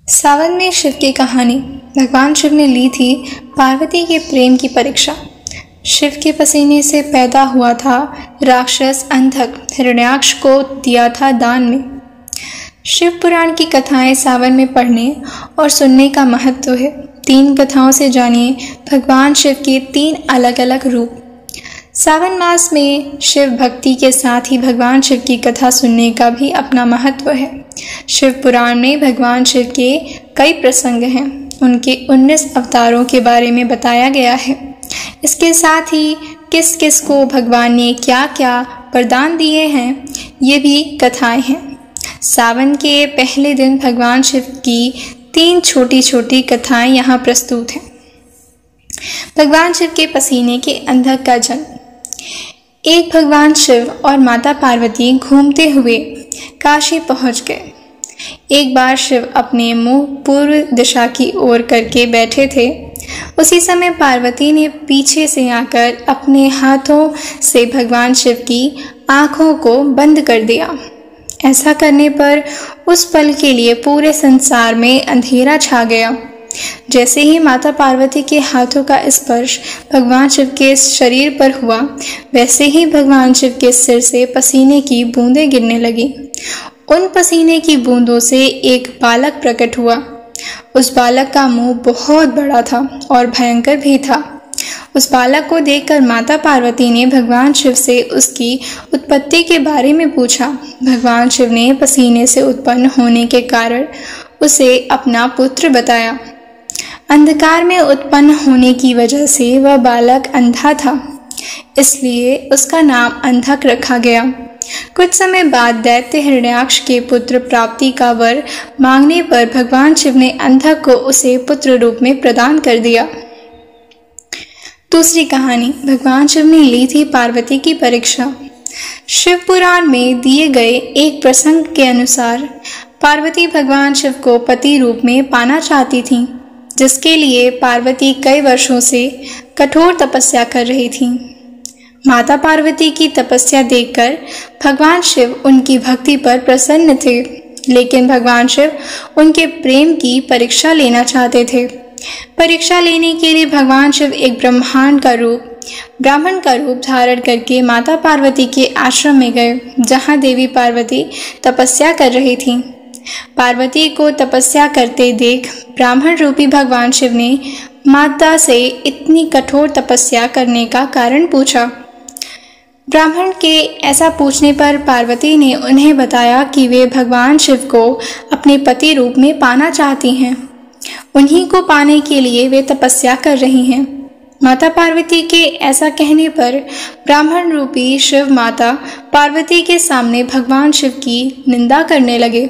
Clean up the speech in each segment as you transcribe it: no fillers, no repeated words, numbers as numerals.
सावन में शिव की कहानी। भगवान शिव ने ली थी पार्वती के प्रेम की परीक्षा। शिव के पसीने से पैदा हुआ था राक्षस अंधक हिरण्याक्ष को दिया था दान में। शिव पुराण की कथाएं सावन में पढ़ने और सुनने का महत्व है। 3 कथाओं से जानिए भगवान शिव के 3 अलग अलग रूप। सावन मास में शिव भक्ति के साथ ही भगवान शिव की कथा सुनने का भी अपना महत्व है। शिव पुराण में भगवान शिव के कई प्रसंग हैं। उनके 19 अवतारों के बारे में बताया गया है। इसके साथ ही किस किस को भगवान ने क्या क्या वरदान दिए हैं, ये भी कथाएं हैं। सावन के पहले दिन भगवान शिव की 3 छोटी छोटी कथाएं यहाँ प्रस्तुत हैं। भगवान शिव के पसीने के अंधक का जन्म। एक भगवान शिव और माता पार्वती घूमते हुए काशी पहुंच गए। एक बार शिव अपने मुंह पूर्व दिशा की ओर करके बैठे थे। उसी समय पार्वती ने पीछे से आकर अपने हाथों से भगवान शिव की आंखों को बंद कर दिया। ऐसा करने पर उस पल के लिए पूरे संसार में अंधेरा छा गया। जैसे ही माता पार्वती के हाथों का स्पर्श भगवान शिव के शरीर पर हुआ, वैसे ही भगवान शिव के सिर से पसीने की बूंदें गिरने लगी। उन पसीने की बूंदों से एक बालक प्रकट हुआ। उस बालक का मुंह बहुत बड़ा था और भयंकर भी था। उस बालक को देखकर माता पार्वती ने भगवान शिव से उसकी उत्पत्ति के बारे में पूछा। भगवान शिव ने पसीने से उत्पन्न होने के कारण उसे अपना पुत्र बताया। अंधकार में उत्पन्न होने की वजह से वह बालक अंधा था, इसलिए उसका नाम अंधक रखा गया। कुछ समय बाद दैत्य हिरण्याक्ष के पुत्र प्राप्ति का वर मांगने पर भगवान शिव ने अंधक को उसे पुत्र रूप में प्रदान कर दिया। दूसरी कहानी। भगवान शिव ने ली थी पार्वती की परीक्षा। शिव पुराण में दिए गए एक प्रसंग के अनुसार पार्वती भगवान शिव को पति रूप में पाना चाहती थीं, जिसके लिए पार्वती कई वर्षों से कठोर तपस्या कर रही थीं। माता पार्वती की तपस्या देखकर भगवान शिव उनकी भक्ति पर प्रसन्न थे, लेकिन भगवान शिव उनके प्रेम की परीक्षा लेना चाहते थे। परीक्षा लेने के लिए भगवान शिव एक ब्राह्मण का रूप धारण करके माता पार्वती के आश्रम में गए, जहां देवी पार्वती तपस्या कर रही थीं। पार्वती को तपस्या करते देख ब्राह्मण रूपी भगवान शिव ने माता से इतनी कठोर तपस्या करने का कारण पूछा। ब्राह्मण के ऐसा पूछने पर पार्वती ने उन्हें बताया कि वे भगवान शिव को अपने पति रूप में पाना चाहती हैं। उन्हीं को पाने के लिए वे तपस्या कर रही हैं। माता पार्वती के ऐसा कहने पर ब्राह्मण रूपी शिव माता पार्वती के सामने भगवान शिव की निंदा करने लगे।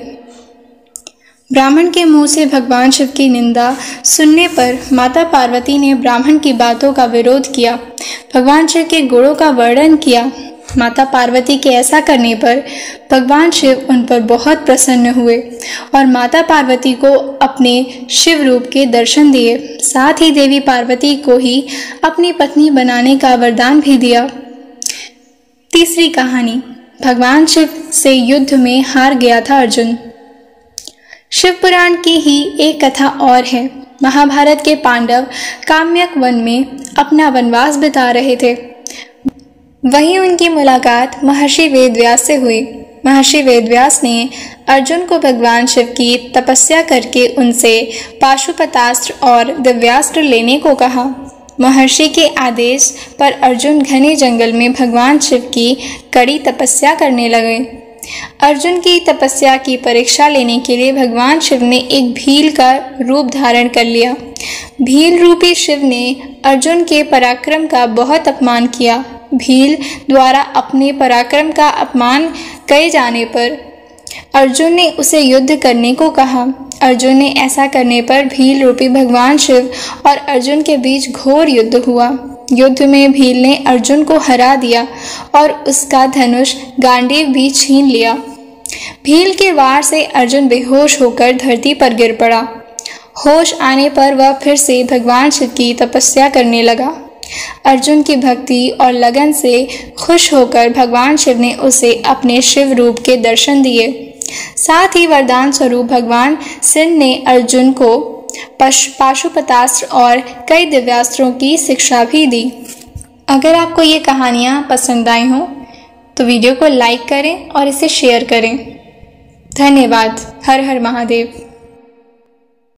ब्राह्मण के मुंह से भगवान शिव की निंदा सुनने पर माता पार्वती ने ब्राह्मण की बातों का विरोध किया, भगवान शिव के गुणों का वर्णन किया। माता पार्वती के ऐसा करने पर भगवान शिव उन पर बहुत प्रसन्न हुए और माता पार्वती को अपने शिव रूप के दर्शन दिए। साथ ही देवी पार्वती को ही अपनी पत्नी बनाने का वरदान भी दिया। तीसरी कहानी। भगवान शिव से युद्ध में हार गया था अर्जुन। शिव पुराण की ही एक कथा और है। महाभारत के पांडव काम्यक वन में अपना वनवास बिता रहे थे। वहीं उनकी मुलाकात महर्षि वेदव्यास से हुई। महर्षि वेदव्यास ने अर्जुन को भगवान शिव की तपस्या करके उनसे पाशुपतास्त्र और दिव्यास्त्र लेने को कहा। महर्षि के आदेश पर अर्जुन घने जंगल में भगवान शिव की कड़ी तपस्या करने लगे। अर्जुन की तपस्या की परीक्षा लेने के लिए भगवान शिव ने एक भील का रूप धारण कर लिया। भील रूपी शिव ने अर्जुन के पराक्रम का बहुत अपमान किया। भील द्वारा अपने पराक्रम का अपमान किए जाने पर अर्जुन ने उसे युद्ध करने को कहा। अर्जुन ने ऐसा करने पर भील रूपी भगवान शिव और अर्जुन के बीच घोर युद्ध हुआ। युद्ध में भील ने अर्जुन को हरा दिया और उसका धनुष गांडीव भी छीन लिया। भील के वार से अर्जुन बेहोश होकर धरती पर गिर पड़ा। होश आने पर वह फिर से भगवान शिव की तपस्या करने लगा। अर्जुन की भक्ति और लगन से खुश होकर भगवान शिव ने उसे अपने शिव रूप के दर्शन दिए। साथ ही वरदान स्वरूप भगवान शिव ने अर्जुन को पाशुपतास्त्र और कई दिव्यास्त्रों की शिक्षा भी दी। अगर आपको ये कहानियाँ पसंद आई हों तो वीडियो को लाइक करें और इसे शेयर करें। धन्यवाद। हर हर महादेव।